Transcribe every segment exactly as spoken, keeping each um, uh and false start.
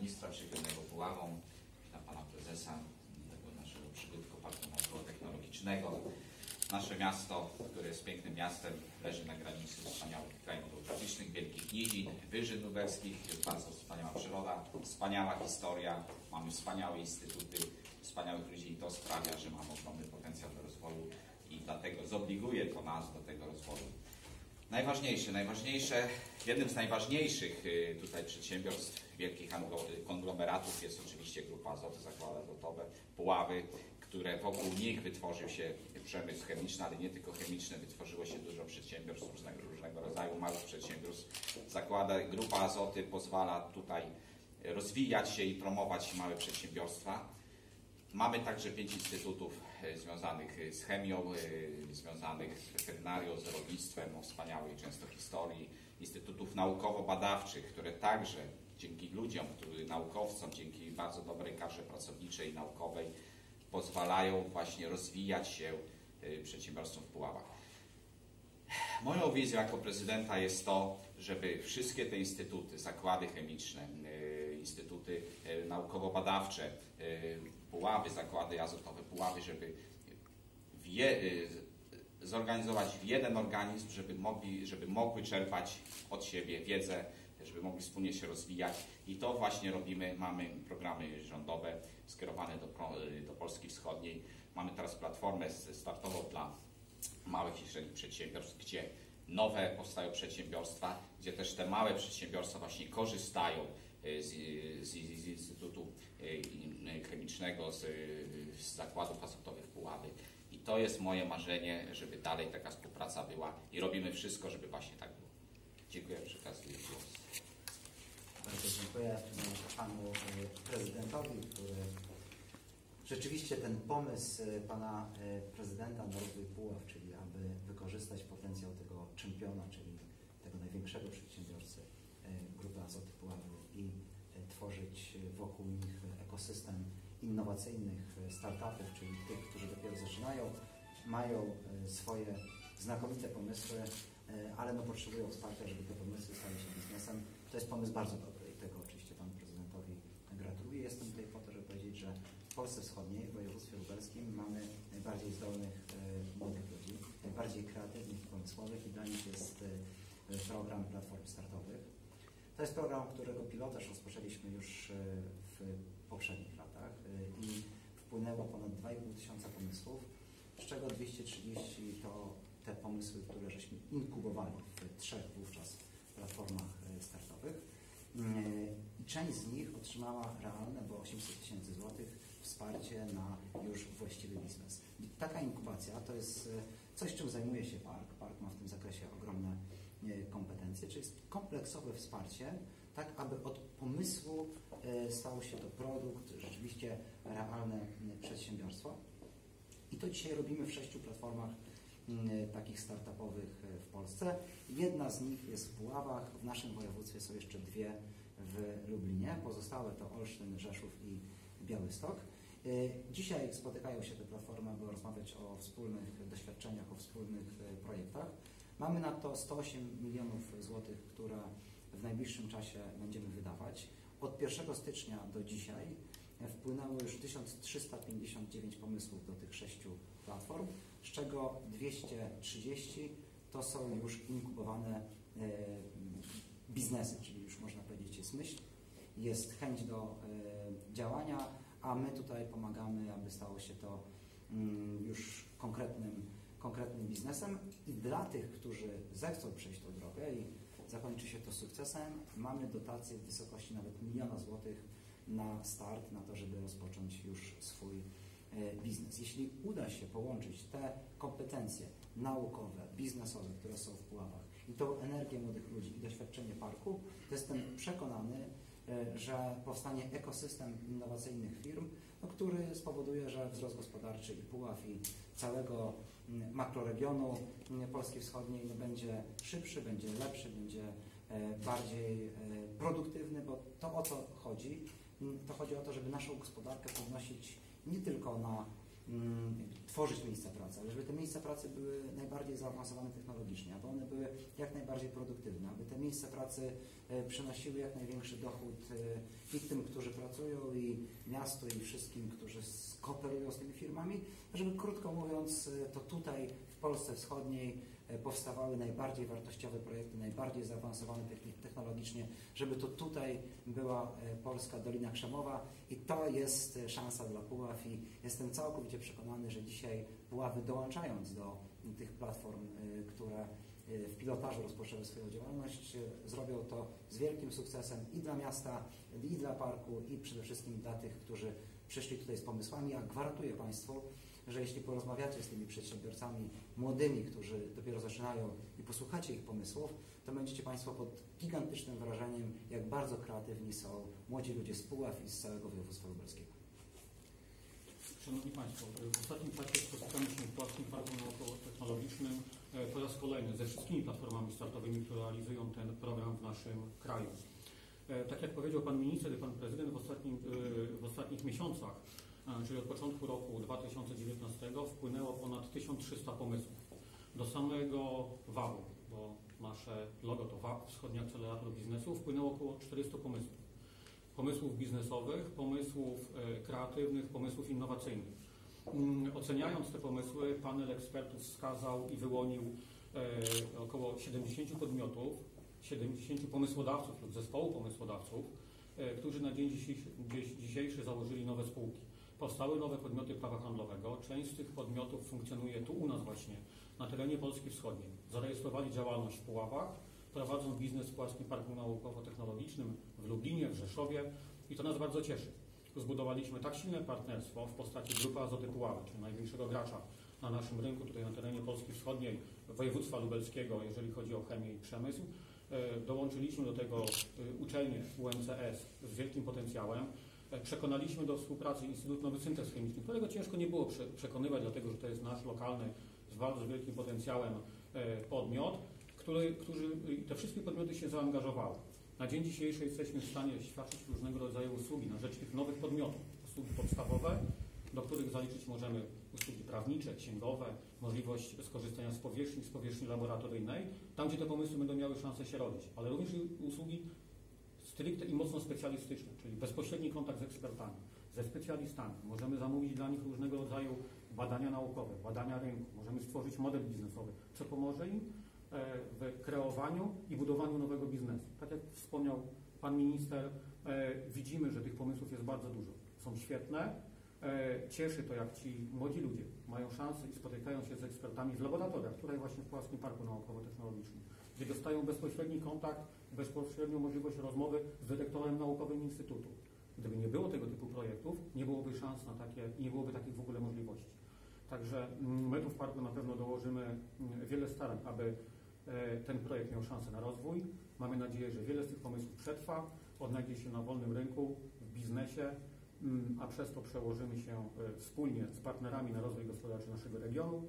ministra przewiezionego Puławą, witam pana prezesa tego naszego przybytku Parku Naukowo-Technologicznego. Nasze miasto, które jest pięknym miastem, leży na granicy wspaniałych krainów geograficznych, wielkich nizin, wyżyn lubelskich, jest bardzo wspaniała przyroda, wspaniała historia, mamy wspaniałe instytuty, wspaniałych ludzi i to sprawia, że mamy ogromny potencjał do rozwoju i dlatego zobliguje to nas do tego rozwoju. Najważniejsze, najważniejsze, jednym z najważniejszych tutaj przedsiębiorstw wielkich konglomeratów jest oczywiście Grupa Azoty, Zakłady Azotowe, Puławy, które wokół nich wytworzył się przemysł chemiczny, ale nie tylko chemiczny, wytworzyło się dużo przedsiębiorstw różnego, różnego rodzaju, małych przedsiębiorstw. Zakłada, Grupa Azoty pozwala tutaj rozwijać się i promować małe przedsiębiorstwa. Mamy także pięć instytutów związanych z chemią, związanych z weterynarią, z rolnictwem, o wspaniałej często historii, instytutów naukowo-badawczych, które także dzięki ludziom, który, naukowcom, dzięki bardzo dobrej kadrze pracowniczej i naukowej pozwalają właśnie rozwijać się przedsiębiorstwom w Puławach. Moją wizją jako prezydenta jest to, żeby wszystkie te instytuty, zakłady chemiczne, instytuty naukowo-badawcze, Puławy, zakłady azotowe, Puławy, żeby je, zorganizować w jeden organizm, żeby, mogli, żeby mogły czerpać od siebie wiedzę, żeby mogli wspólnie się rozwijać i to właśnie robimy. Mamy programy rządowe skierowane do, do Polski Wschodniej. Mamy teraz platformę startową dla małych i średnich przedsiębiorstw, gdzie nowe powstają przedsiębiorstwa, gdzie też te małe przedsiębiorstwa właśnie korzystają z, z, z Instytutu Chemicznego, z, z zakładów azotowych Puławy. I to jest moje marzenie, żeby dalej taka współpraca była i robimy wszystko, żeby właśnie tak było. Dziękuję, przekazuję głos. Bardzo dziękuję panu prezydentowi, który rzeczywiście ten pomysł pana prezydenta na rozwój Puław, czyli aby wykorzystać potencjał tego czempiona, czyli tego największego przedsiębiorcy Grupy Azoty Puławy i tworzyć wokół nich ekosystem innowacyjnych startupów, czyli tych, którzy dopiero zaczynają, mają swoje znakomite pomysły, ale no potrzebują wsparcia, żeby te pomysły stały się biznesem. To jest pomysł bardzo dobry i tego oczywiście panu prezydentowi gratuluję. Jestem tutaj po to, żeby powiedzieć, że w Polsce Wschodniej, w województwie lubelskim mamy najbardziej zdolnych e, młodych ludzi, najbardziej kreatywnych i pomysłowych i dla nich jest e, program platform startowych. To jest program, którego pilotaż rozpoczęliśmy już e, w poprzednich latach e, i wpłynęło ponad dwa i pół tysiąca pomysłów, z czego dwieście trzydzieści to te pomysły, które żeśmy inkubowali w trzech wówczas platformach startowych. I część z nich otrzymała realne, bo osiemset tysięcy złotych, wsparcie na już właściwy biznes. I taka inkubacja to jest coś, czym zajmuje się Park. Park ma w tym zakresie ogromne kompetencje, czyli jest kompleksowe wsparcie, tak aby od pomysłu stał się to produkt, rzeczywiście realne przedsiębiorstwo. I to dzisiaj robimy w sześciu platformach takich startupowych w Polsce. Jedna z nich jest w Puławach, w naszym województwie są jeszcze dwie w Lublinie, pozostałe to Olsztyn, Rzeszów i Białystok. Dzisiaj spotykają się te platformy, aby rozmawiać o wspólnych doświadczeniach, o wspólnych projektach. Mamy na to sto osiem milionów złotych, które w najbliższym czasie będziemy wydawać. Od pierwszego stycznia do dzisiaj wpłynęło już tysiąc trzysta pięćdziesiąt dziewięć pomysłów do tych sześciu platform, z czego dwieście trzydzieści to są już inkubowane e, biznesy, czyli już można powiedzieć jest myśl, jest chęć do e, działania, a my tutaj pomagamy, aby stało się to mm, już konkretnym, konkretnym biznesem i dla tych, którzy zechcą przejść tą drogę i zakończy się to sukcesem, mamy dotacje w wysokości nawet miliona złotych na start, na to, żeby rozpocząć już swój biznes. Jeśli uda się połączyć te kompetencje naukowe, biznesowe, które są w Puławach i tą energię młodych ludzi i doświadczenie parku, to jestem przekonany, że powstanie ekosystem innowacyjnych firm, no, który spowoduje, że wzrost gospodarczy i Puław i całego makroregionu Polski Wschodniej no, będzie szybszy, będzie lepszy, będzie bardziej produktywny, bo to o co chodzi, to chodzi o to, żeby naszą gospodarkę podnosić nie tylko na tworzyć miejsca pracy, ale żeby te miejsca pracy były najbardziej zaawansowane technologicznie, aby one były jak najbardziej produktywne, aby te miejsca pracy przynosiły jak największy dochód i tym, którzy pracują, i miastu, i wszystkim, którzy kooperują z tymi firmami, żeby, krótko mówiąc, to tutaj w Polsce Wschodniej powstawały najbardziej wartościowe projekty, najbardziej zaawansowane technologicznie, żeby to tutaj była polska Dolina Krzemowa, i to jest szansa dla Puław, i jestem całkowicie przekonany, że dzisiaj Puławy, dołączając do tych platform, które w pilotażu rozpoczęły swoją działalność, zrobią to z wielkim sukcesem i dla miasta, i dla parku, i przede wszystkim dla tych, którzy przyszli tutaj z pomysłami. Ja gwarantuję Państwu, że jeśli porozmawiacie z tymi przedsiębiorcami młodymi, którzy dopiero zaczynają, i posłuchacie ich pomysłów, to będziecie Państwo pod gigantycznym wrażeniem, jak bardzo kreatywni są młodzi ludzie z Puław i z całego województwa lubelskiego. Szanowni Państwo, w ostatnim czasie spotykamy się w Puławskim Parku Naukowo-Technologicznym po raz kolejny ze wszystkimi platformami startowymi, które realizują ten program w naszym kraju. Tak jak powiedział Pan Minister i Pan Prezydent, w, ostatnim, w ostatnich miesiącach, czyli od początku roku dwa tysiące dziewiętnastego, wpłynęło ponad tysiąc trzysta pomysłów. Do samego wału, bo nasze logo to W A P, Wschodni Akcelerator Biznesu, wpłynęło około czterystu pomysłów. Pomysłów biznesowych, pomysłów e, kreatywnych, pomysłów innowacyjnych. Mm, oceniając te pomysły, panel ekspertów wskazał i wyłonił e, około siedemdziesięciu podmiotów, siedemdziesięciu pomysłodawców lub zespołu pomysłodawców, e, którzy na dzień dzisiejszy, dzisiejszy założyli nowe spółki. Powstały nowe podmioty prawa handlowego. Część z tych podmiotów funkcjonuje tu u nas właśnie, na terenie Polski Wschodniej. Zarejestrowali działalność w Puławach, prowadzą biznes w Puławskim Parku Naukowo-Technologicznym w Lublinie, w Rzeszowie, i to nas bardzo cieszy. Zbudowaliśmy tak silne partnerstwo w postaci Grupy Azoty Puławy, czyli największego gracza na naszym rynku tutaj na terenie Polski Wschodniej, województwa lubelskiego, jeżeli chodzi o chemię i przemysł. Dołączyliśmy do tego uczelnię U M C S z wielkim potencjałem. Przekonaliśmy do współpracy Instytut Nowy Syntez Chemiczny, którego ciężko nie było przekonywać, dlatego że to jest nasz lokalny, z bardzo wielkim potencjałem podmiot, który, którzy, te wszystkie podmioty się zaangażowały. Na dzień dzisiejszy jesteśmy w stanie świadczyć różnego rodzaju usługi na rzecz tych nowych podmiotów. Usługi podstawowe, do których zaliczyć możemy usługi prawnicze, księgowe, możliwość skorzystania z powierzchni, z powierzchni laboratoryjnej, tam gdzie te pomysły będą miały szansę się rodzić, ale również usługi stricte i mocno specjalistyczne, czyli bezpośredni kontakt z ekspertami, ze specjalistami. Możemy zamówić dla nich różnego rodzaju badania naukowe, badania rynku, możemy stworzyć model biznesowy, co pomoże im w kreowaniu i budowaniu nowego biznesu. Tak jak wspomniał Pan Minister, widzimy, że tych pomysłów jest bardzo dużo. Są świetne. Cieszy to, jak ci młodzi ludzie mają szansę i spotykają się z ekspertami w laboratoriach, tutaj właśnie w Puławskim Parku Naukowo-Technologicznym, gdzie dostają bezpośredni kontakt, bezpośrednią możliwość rozmowy z dyrektorem naukowym Instytutu. Gdyby nie było tego typu projektów, nie byłoby szans na takie, nie byłoby takich w ogóle możliwości. Także my tu w parku na pewno dołożymy wiele starań, aby ten projekt miał szansę na rozwój. Mamy nadzieję, że wiele z tych pomysłów przetrwa, odnajdzie się na wolnym rynku, w biznesie, a przez to przełożymy się wspólnie z partnerami na rozwój gospodarczy naszego regionu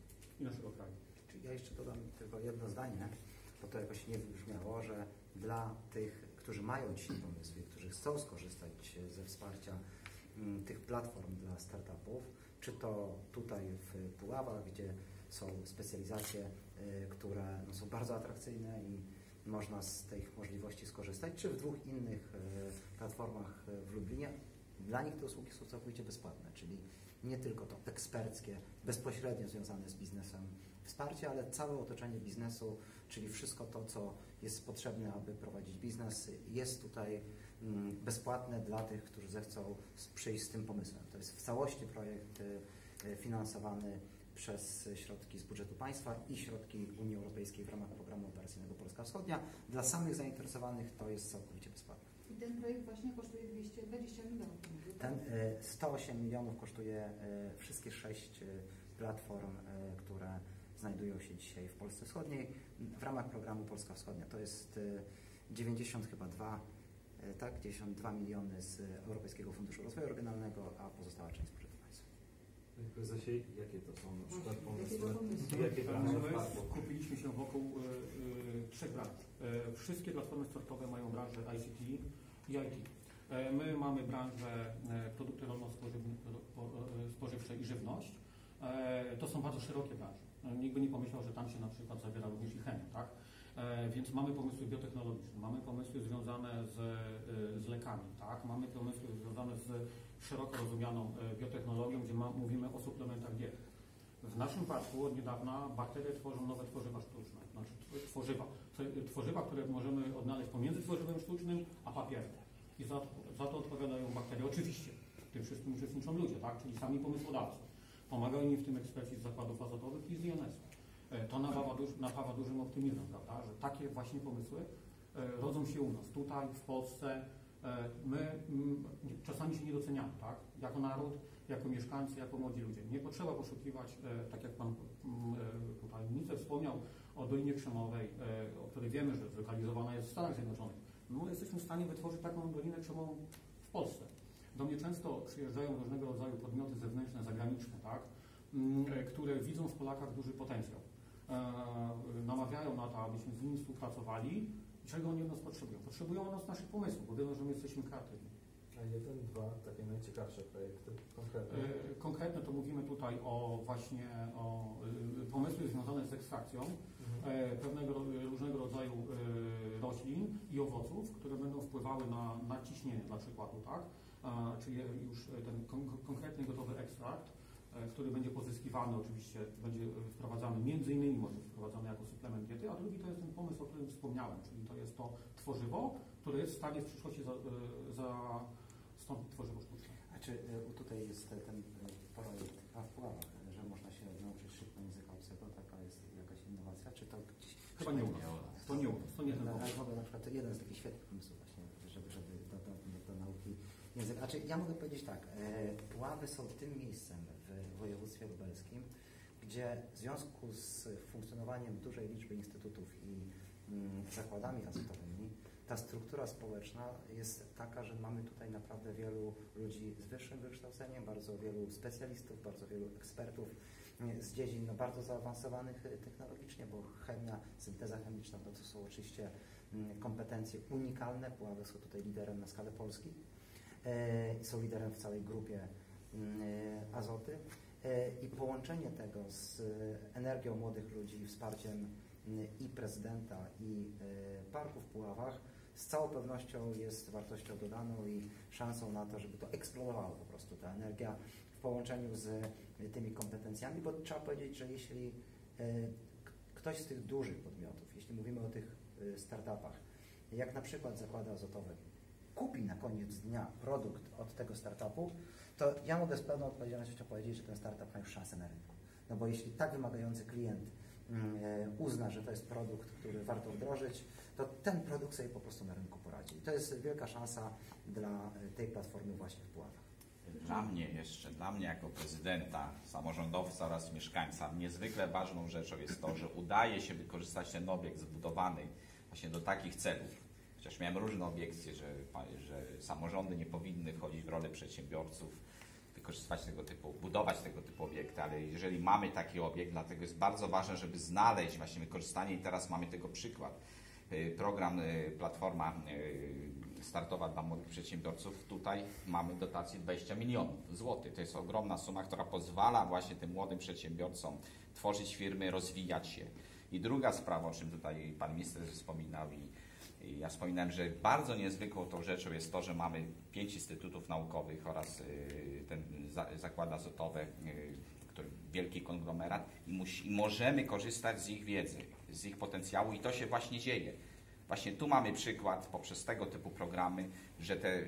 i naszego kraju. Czyli ja jeszcze dodam tylko jedno zdanie, bo to jakoś nie wybrzmiało, że dla tych, którzy mają dzisiaj pomysły, którzy chcą skorzystać ze wsparcia m, tych platform dla startupów, czy to tutaj w Puławach, gdzie są specjalizacje, y, które no, są bardzo atrakcyjne i można z tych możliwości skorzystać, czy w dwóch innych y, platformach w Lublinie. Dla nich te usługi są całkowicie bezpłatne, czyli nie tylko to eksperckie, bezpośrednio związane z biznesem wsparcie, ale całe otoczenie biznesu, czyli wszystko to, co jest potrzebne, aby prowadzić biznes, jest tutaj mm, bezpłatne dla tych, którzy zechcą przyjść z tym pomysłem. To jest w całości projekt y, finansowany przez środki z budżetu państwa i środki Unii Europejskiej w ramach programu operacyjnego Polska Wschodnia. Dla samych zainteresowanych to jest całkowicie bezpłatne. I ten projekt właśnie kosztuje dwieście dwadzieścia milionów. Ten y, sto osiem milionów kosztuje y, wszystkie sześć y, platform, y, które znajdują się dzisiaj w Polsce Wschodniej w ramach programu Polska Wschodnia. To jest y, dziewięćdziesiąt chyba dwa, y, tak, dziewięćdziesiąt dwa miliony z Europejskiego Funduszu Rozwoju Regionalnego, a pozostała część z budżetu państwa. Panie prezesie, jakie to są na przykład pomysły? pomysły? Jakie plany w My parku? skupiliśmy się wokół y, y, trzech branż. Y, wszystkie platformy startowe mają branżę I C T i I T. E, My mamy branżę e, produkty rolno-spożywcze i żywność. E, To są bardzo szerokie branże. E, Nikt by nie pomyślał, że tam się na przykład zawiera również i chemia, tak? E, Więc mamy pomysły biotechnologiczne, mamy pomysły związane z, z lekami, tak? Mamy pomysły związane z szeroko rozumianą e, biotechnologią, gdzie ma, mówimy o suplementach diety. W naszym parku od niedawna bakterie tworzą nowe tworzywa sztuczne, znaczy tworzywa, tworzywa, które możemy odnaleźć pomiędzy tworzywem sztucznym a papierem. I za, za to odpowiadają bakterie. Oczywiście w tym wszystkim uczestniczą ludzie, tak? Czyli sami pomysłodawcy. Pomagają im w tym eksperci z zakładów azotowych i z I N S-u. To napawa, duż, napawa dużym optymizmem, prawda? Że takie właśnie pomysły rodzą się u nas, tutaj, w Polsce. My m, czasami się nie doceniamy, tak? Jako naród, jako mieszkańcy, jako młodzi ludzie. Nie potrzeba poszukiwać, e, tak jak Pan e, tutaj minister wspomniał, o Dolinie Krzemowej, e, o której wiemy, że zlokalizowana jest w Stanach Zjednoczonych. No, jesteśmy w stanie wytworzyć taką Dolinę Krzemową w Polsce. Do mnie często przyjeżdżają różnego rodzaju podmioty zewnętrzne, zagraniczne, tak? M, e, które widzą w Polakach duży potencjał. E, namawiają na to, abyśmy z nimi współpracowali. Czego oni od nas potrzebują? Potrzebują od nas naszych pomysłów, bo wiedzą, że my jesteśmy kreatywni. A jeden, dwa takie najciekawsze projekty konkretne? Yy, konkretne to mówimy tutaj o właśnie o yy, pomysły związane z ekstrakcją mhm. yy, pewnego różnego rodzaju yy, roślin i owoców, które będą wpływały na, na ciśnienie dla przykładu, tak? Yy, czyli już ten kon konkretny gotowy ekstrakt, yy, który będzie pozyskiwany, oczywiście będzie wprowadzany, między innymi może wprowadzany jako suplement diety, a drugi to jest ten pomysł, o którym wspomniałem, czyli to jest to tworzywo, które jest w stanie w przyszłości za, yy, za stąd tworzywo sztuczne. A czy y, tutaj jest ten projekt a w Puławach, że można się nauczyć szybko języka obcego, taka jest jakaś innowacja, czy to gdzieś... Chyba nie u nas. To nie u nas, to nie ten pomysł. pomysł. Ale na przykład to jeden z takich świetnych pomysłów właśnie, żeby, żeby do, do, do, do nauki języka. Znaczy ja mogę powiedzieć tak, e, Puławy są tym miejscem w województwie lubelskim, gdzie w związku z funkcjonowaniem dużej liczby instytutów i mm, zakładami azotowymi, ta struktura społeczna jest taka, że mamy tutaj naprawdę wielu ludzi z wyższym wykształceniem, bardzo wielu specjalistów, bardzo wielu ekspertów z dziedzin no, bardzo zaawansowanych technologicznie, bo chemia, synteza chemiczna to, to są oczywiście kompetencje unikalne. Puławy są tutaj liderem na skalę Polski e, są liderem w całej grupie e, azoty e, i połączenie tego z energią młodych ludzi, wsparciem i prezydenta, i e, parku w Puławach z całą pewnością jest wartością dodaną i szansą na to, żeby to eksplodowało po prostu, ta energia w połączeniu z tymi kompetencjami, bo trzeba powiedzieć, że jeśli ktoś z tych dużych podmiotów, jeśli mówimy o tych startupach, jak na przykład zakłady azotowe, kupi na koniec dnia produkt od tego startupu, to ja mogę z pełną odpowiedzialnością powiedzieć, że ten startup ma już szansę na rynku. No bo jeśli tak wymagający klient uzna, że to jest produkt, który warto wdrożyć, to ten produkt sobie po prostu na rynku poradzi. I to jest wielka szansa dla tej platformy właśnie w Puławach. Dla mnie jeszcze, dla mnie jako prezydenta, samorządowca oraz mieszkańca, niezwykle ważną rzeczą jest to, że udaje się wykorzystać ten obiekt zbudowany właśnie do takich celów. Chociaż miałem różne obiekcje, że, że samorządy nie powinny wchodzić w rolę przedsiębiorców, wykorzystywać tego typu, budować tego typu obiekty, ale jeżeli mamy taki obiekt, dlatego jest bardzo ważne, żeby znaleźć właśnie wykorzystanie i teraz mamy tego przykład. Program Platforma Startowa dla Młodych Przedsiębiorców, tutaj mamy dotację dwadzieścia milionów złotych. To jest ogromna suma, która pozwala właśnie tym młodym przedsiębiorcom tworzyć firmy, rozwijać się. I druga sprawa, o czym tutaj Pan Minister wspominał i, i ja wspominałem, że bardzo niezwykłą tą rzeczą jest to, że mamy pięć instytutów naukowych oraz y, ten za, zakłady azotowe, y, który, wielki konglomerat i, musi, i możemy korzystać z ich wiedzy, z ich potencjału i to się właśnie dzieje. Właśnie tu mamy przykład poprzez tego typu programy, że te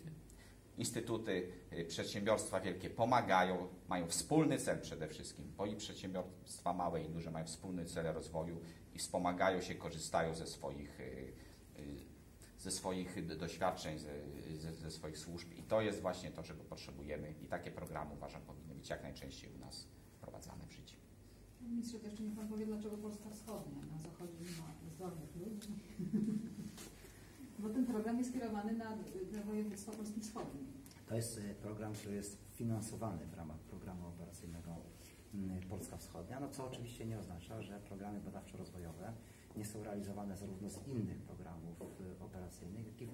instytuty, przedsiębiorstwa wielkie pomagają, mają wspólny cel przede wszystkim, bo i przedsiębiorstwa małe i duże mają wspólny cel rozwoju i wspomagają się, korzystają ze swoich, ze swoich doświadczeń, ze, ze, ze swoich służb i to jest właśnie to, czego potrzebujemy i takie programy uważam powinny być jak najczęściej u nas wprowadzane w życie. Panie ministrze, to jeszcze niech Pan powie, dlaczego Polska Wschodnia? Na zachodzie nie ma zdolnych ludzi. Bo ten program jest skierowany na, na województwo Polski Wschodniej. To jest program, który jest finansowany w ramach programu operacyjnego Polska Wschodnia, no co oczywiście nie oznacza, że programy badawczo-rozwojowe nie są realizowane zarówno z innych programów operacyjnych, jak i w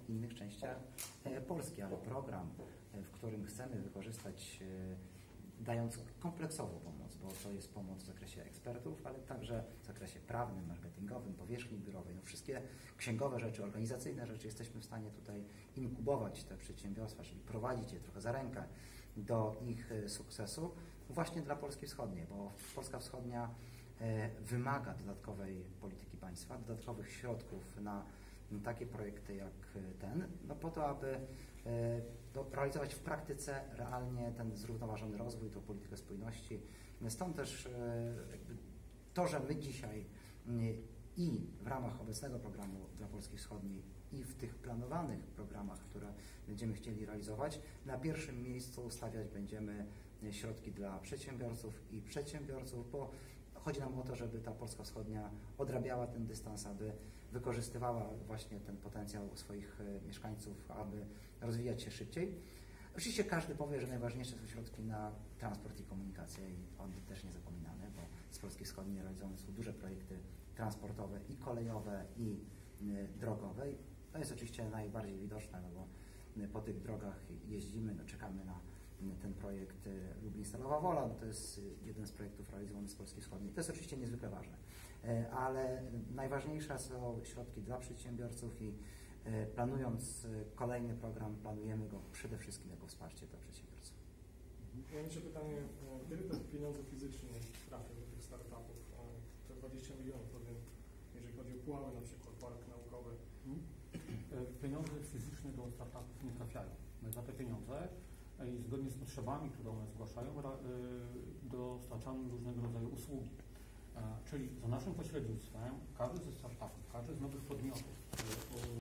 innych częściach e, Polski, ale program, e, w którym chcemy wykorzystać, e, dając kompleksową pomoc, bo to jest pomoc w zakresie ekspertów, ale także w zakresie prawnym, marketingowym, powierzchni biurowej, no wszystkie księgowe rzeczy, organizacyjne rzeczy jesteśmy w stanie tutaj inkubować te przedsiębiorstwa, czyli prowadzić je trochę za rękę do ich e, sukcesu właśnie dla Polski Wschodniej, bo Polska Wschodnia e, wymaga dodatkowej polityki państwa, dodatkowych środków na takie projekty jak ten, no po to, aby e, do, realizować w praktyce realnie ten zrównoważony rozwój, tą politykę spójności. Stąd też e, jakby to, że my dzisiaj m, i w ramach obecnego programu dla Polski Wschodniej i w tych planowanych programach, które będziemy chcieli realizować, na pierwszym miejscu stawiać będziemy środki dla przedsiębiorców i przedsiębiorców, bo chodzi nam o to, żeby ta Polska Wschodnia odrabiała ten dystans, aby wykorzystywała właśnie ten potencjał swoich mieszkańców, aby rozwijać się szybciej. Oczywiście każdy powie, że najważniejsze są środki na transport i komunikację i o tym też nie zapominamy, bo z Polski Wschodniej realizowane są duże projekty transportowe i kolejowe i drogowe. To jest oczywiście najbardziej widoczne, no bo po tych drogach jeździmy, no czekamy na ten projekt Lublin-Stalowa Wola, no to jest jeden z projektów realizowanych z Polski Wschodniej. To jest oczywiście niezwykle ważne, ale najważniejsze są środki dla przedsiębiorców i planując kolejny program, planujemy go przede wszystkim jako wsparcie dla przedsiębiorców. Ja mam jeszcze pytanie, kiedy te pieniądze fizyczne trafią do tych startupów? Te dwadzieścia milionów, powiem, jeżeli chodzi o Puławy, na przykład park naukowy. Pieniądze fizyczne do startupów nie trafiają. My za te pieniądze i zgodnie z potrzebami, które one zgłaszają, dostarczamy różnego rodzaju usługi. Czyli za naszym pośrednictwem każdy ze startupów, każdy z nowych podmiotów,